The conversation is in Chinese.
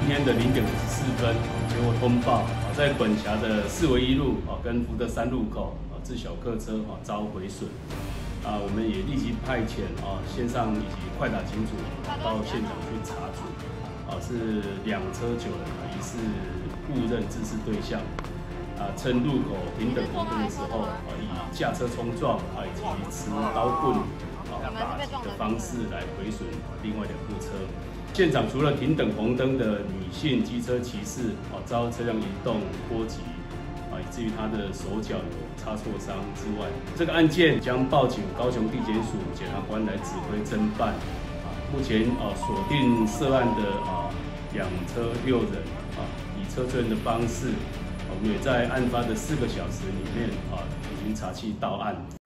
天的0点54分，结果通报在本辖的4维1路跟福德3路口自小客车遭毁损。我们也立即派遣线上以及快打警组到现场去查处，是2车9人疑似误认肇事对象，趁路口停等红灯的时候，以驾车冲撞以及持刀棍打击的方式来毁损另外2部车。现场除了停等红灯的女性机车骑士遭车辆移动波及，以至于她的手脚有擦挫伤之外，这个案件将报请高雄地检署检察官来指挥侦办。目前锁定涉案的2车6人，以车追人的方式，我们也在案发的4个小时里面已经查缉到案。